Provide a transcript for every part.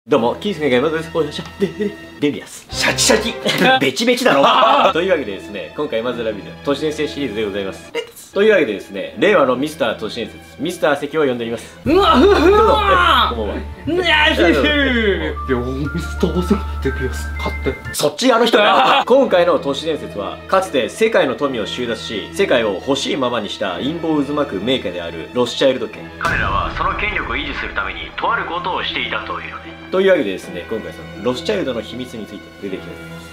どうも、キースのゲームです。おいしょ、デビアス。シャキシャキベチベチだろというわけでですね、今回まずラビの都市伝説シリーズでございます。というわけでですね、令和のミスター都市伝説、ミスター関を呼んでおります。うわふふふわこんばんは。ミスター関デビアス勝って。そっちあの人か今回の都市伝説は、かつて世界の富を収奪し、世界を欲しいままにした陰謀渦巻く名家であるロスチャイルド家。彼らはその権力を維持するために、とあることをしていたというのね。というわけでですね、今回そのロスチャイルドの秘密について出てきたいと思います。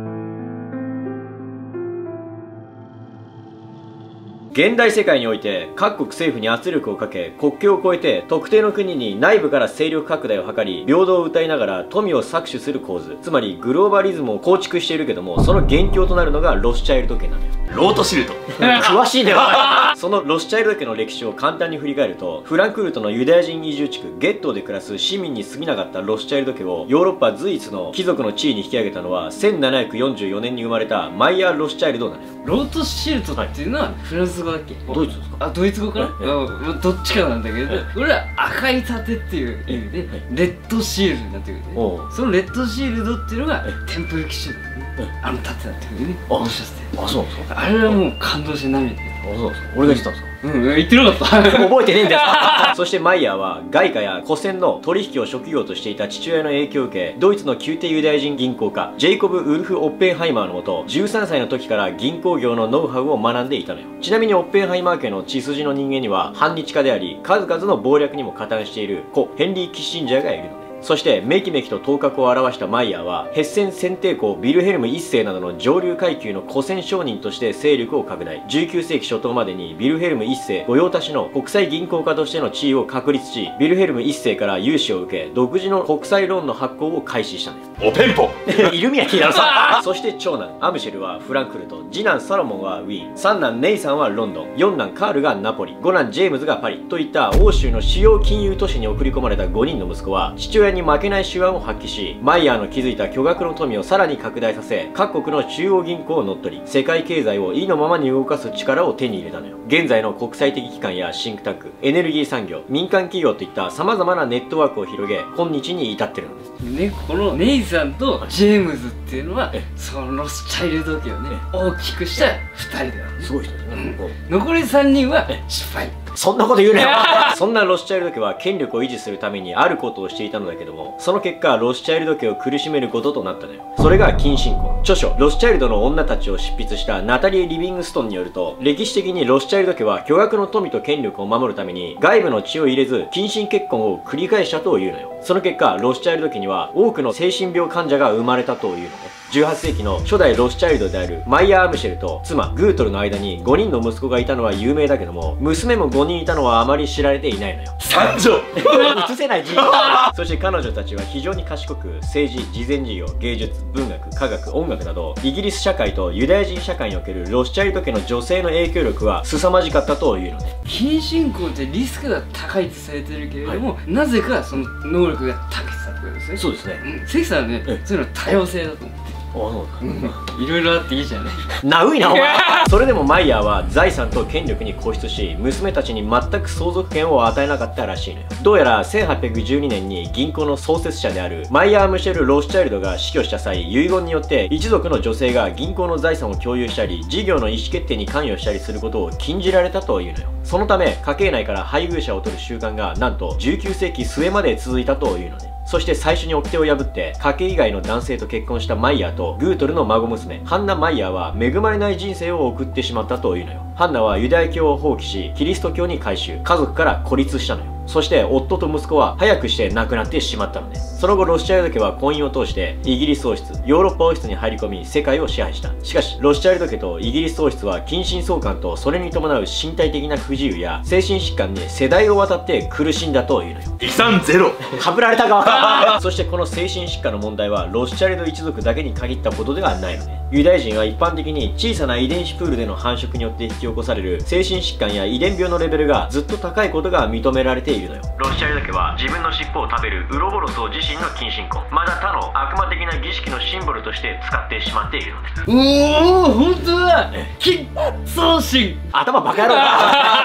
現代世界において各国政府に圧力をかけ国境を越えて特定の国に内部から勢力拡大を図り平等を謳いながら富を搾取する構図、つまりグローバリズムを構築しているけども、その元凶となるのがロスチャイルド家なのよ。 ロートシルト詳しいねわそのロスチャイルド家の歴史を簡単に振り返ると、フランクフルトのユダヤ人移住地区ゲットーで暮らす市民に過ぎなかったロスチャイルド家をヨーロッパ随一の貴族の地位に引き上げたのは1744年に生まれたマイヤー・ロスチャイルドなのよ。 ロートシルトっていうのはフランス語だっけ？ ドイツですか？ あ、ドイツ語かな？どっちかなんだけど、これは赤い盾っていう意味でレッドシールドになってくるね。そのレッドシールドっていうのがテンプル騎士のあの盾だったよね。 あ、そうなんですか？ あれはもう感動して涙出た。 あ、そうですか？俺が言ってたんですか？ 言ってなかった覚えてねえんだよそしてマイヤーは外貨や古銭の取引を職業としていた父親の影響を受け、ドイツの宮廷ユダヤ人銀行家ジェイコブ・ウルフ・オッペンハイマーのもと13歳の時から銀行業のノウハウを学んでいたのよ。ちなみにオッペンハイマー家の血筋の人間には反日家であり、数々の謀略にも加担している故ヘンリー・キッシンジャーがいるのね。そしてめきめきと頭角を現したマイヤーはヘッセン選定公ビルヘルム一世などの上流階級の古銭商人として勢力を拡大。19世紀初頭までにビルヘルム一世御用達の国際銀行家としての地位を確立し、ビルヘルム一世から融資を受け独自の国際ローンの発行を開始したんです。 おペンポイルミナティだろさそして長男アムシェルはフランクフルト、次男サロモンはウィーン、三男ネイサンはロンドン、四男カールがナポリ、五男ジェームズがパリといった欧州の主要金融都市に送り込まれた5人の息子は父親に負けない手腕を発揮し、マイヤーの築いた巨額の富をさらに拡大させ、各国の中央銀行を乗っ取り世界経済を意のままに動かす力を手に入れたのよ。現在の国際的機関やシンクタンク、エネルギー産業、民間企業といった様々なネットワークを広げ今日に至ってるのですね。このネイさんとジェームズっていうのはそのロスチャイルド家をね大きくした2人だよね。 すごい人ですね。 残り3人は失敗。 そんなこと言うなよそんなロスチャイルド家は権力を維持するためにあることをしていたのだけども、その結果ロスチャイルド家を苦しめることとなったのよ。それが近親婚。著書ロスチャイルドの女たちを執筆したナタリー・リビングストンによると、歴史的にロスチャイルド家は巨額の富と権力を守るために外部の血を入れず近親結婚を繰り返したというのよ。その結果ロスチャイルド家には多くの精神病患者が生まれたというのね。18世紀の初代ロスチャイルドであるマイヤー・アムシェルと妻グートルの間に5人の息子がいたのは有名だけども、娘も5人いたのはあまり知られていないのよ。 三女映せない事実そして彼女たちは非常に賢く、政治、慈善事業、芸術、文学、科学、音楽などイギリス社会とユダヤ人社会におけるロスチャイルド家の女性の影響力は凄まじかったというのね。 近親婚ってリスクが高いとされてるけれども、なぜかその能力が長けてたってことですね。 そうですね。 関さんはね、そういうの多様性だと思って。いろいろあっていいじゃない。 なういなお前それでもマイヤーは財産と権力に固執し、娘たちに全く相続権を与えなかったらしいのよ。どうやら1812年に銀行の創設者であるマイヤー・ムシェル・ロスチャイルドが死去した際、遺言によって一族の女性が銀行の財産を共有したり事業の意思決定に関与したりすることを禁じられたというのよ。そのため家計内から配偶者を取る習慣がなんと19世紀末まで続いたというのね。そして最初に掟を破って家計以外の男性と結婚したマイヤーとグートルの孫娘ハンナ・マイヤーは恵まれない人生を送ってしまったというのよ。ハンナはユダヤ教を放棄しキリスト教に改宗、家族から孤立したのよ。そして夫と息子は早くして亡くなってしまったのです。その後ロスチャイルド家は婚姻を通してイギリス王室、ヨーロッパ王室に入り込み世界を支配した。しかしロスチャイルド家とイギリス王室は近親相関とそれに伴う身体的な不自由や精神疾患に世代を渡って苦しんだというのよ。 遺産ゼロかぶられたかそしてこの精神疾患の問題はロスチャイルド一族だけに限ったことではないのね。ユダヤ人は一般的に小さな遺伝子プールでの繁殖によって引き起こされる精神疾患や遺伝病のレベルがずっと高いことが認められているのよ。ロスチャイルド家は自分の尻尾を食べるウロボロスを自身の近親婚、また他の悪魔的な儀式のシンボルとして使ってしまっているのです。 おお、本当だ。金送信頭バカ野郎だ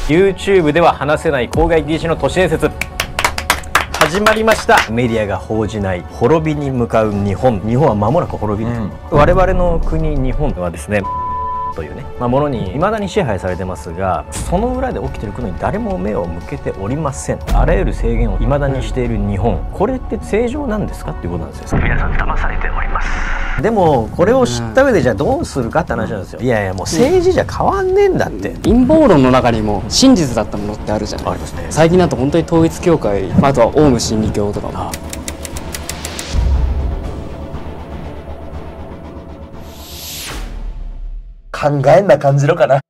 YouTube では話せない公害禁止の都市伝説始まりました。メディアが報じない滅びに向かう日本。日本は間もなく滅びる、我々の国日本はですねというね、ものに未だに支配されてますが、その裏で起きていることに誰も目を向けておりません。あらゆる制限を未だにしている日本、これって正常なんですかっていうことなんですよ。皆さん騙されております。でもこれを知った上でじゃあどうするかって話なんですよ。いやいやもう政治じゃ変わんねえんだって。 陰謀論の中にも真実だったものってあるじゃない。 ありますね。 最近だと本当に統一教会、あとはオウム真理教とかも。 考えんな感じろかな。